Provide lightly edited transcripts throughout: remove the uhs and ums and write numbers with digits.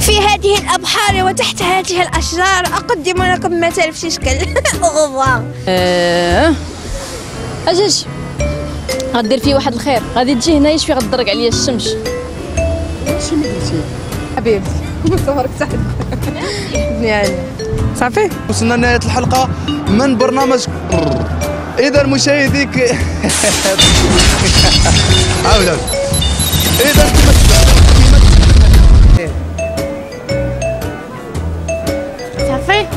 في هذه الأبحار وتحت هذه الأشجار أقدم لكم مثال في شكل أوغوفوار. اجاج غدير فيه واحد الخير، غادي تجي هنا يشفي غتضرق عليا الشمس. شي ما قلتي حبيبتي صورك تحت يعني صافي. وصلنا لنهاية الحلقة من برنامج إذا مشاهديك عاود إذا صافي.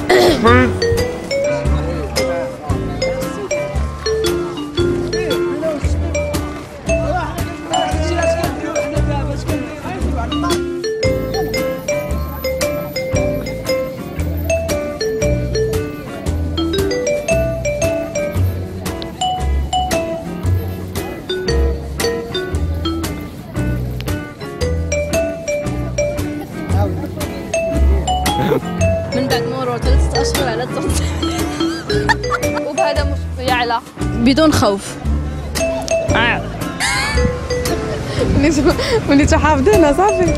من بعد مرور 3 أشهر على الضغط وبهذا مش يعلى بدون خوف. وليتو حافظينها صافي.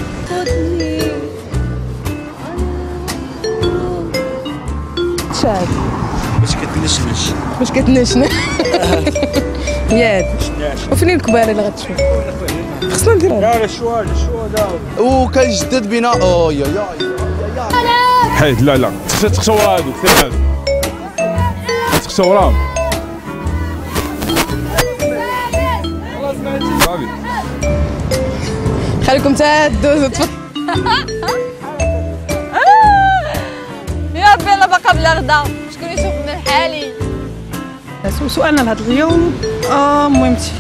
شاد باش كتنشنش ياك. وفين الكبار اللي غتشوف خصنا نديرو لا شوال وكيجدد بنا يا حيد. لا تخشوا هادو كثير هادو تخشوا راهم صافي. خليكم تهدوا تفضل. يا ربي انا باقا بلا غدا، شكون يشوفني لحالي؟ سؤالنا لهذا اليوم مهمتي.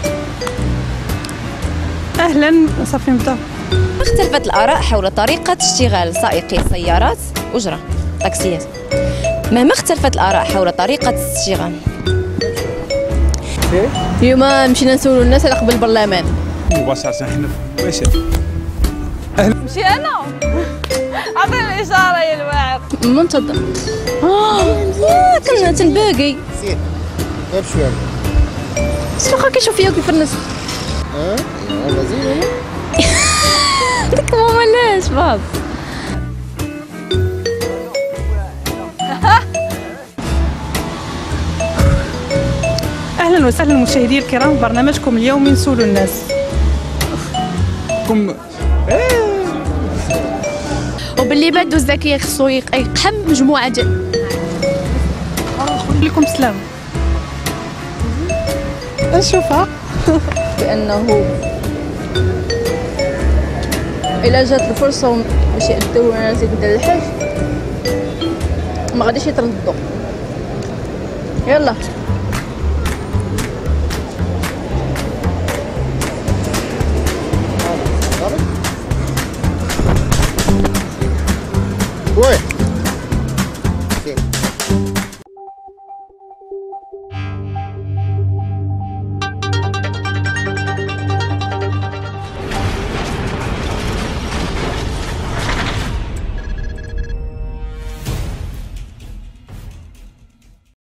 اهلا صافي نبدا. اختلفت الآراء حول طريقة اشتغال سائقي السيارات أجرة تاكسيات. مهما اختلفت الآراء حول طريقة الاشتغال. اليوم مشينا نسولوا الناس على قبل البرلمان. مباشرة حنا ماشي مشي انا عطيني الاشاره يا الواعر منتظر. كنا تنباقي سير غير شويه واخا كيشوف فيا وكيفرنس. يلا زين ديك ماما لاش باص. اهلا وسهلا مشاهدي الكرام، برنامجكم اليومي نسولوا الناس. وباللي بادو الذكي خصو يقحم مجموعة ديال. نقول لكم سلام. نشوفها بانه الا جات الفرصه باش يأدوا الناس يبدا الحج ما غاديش يتردوا. يلا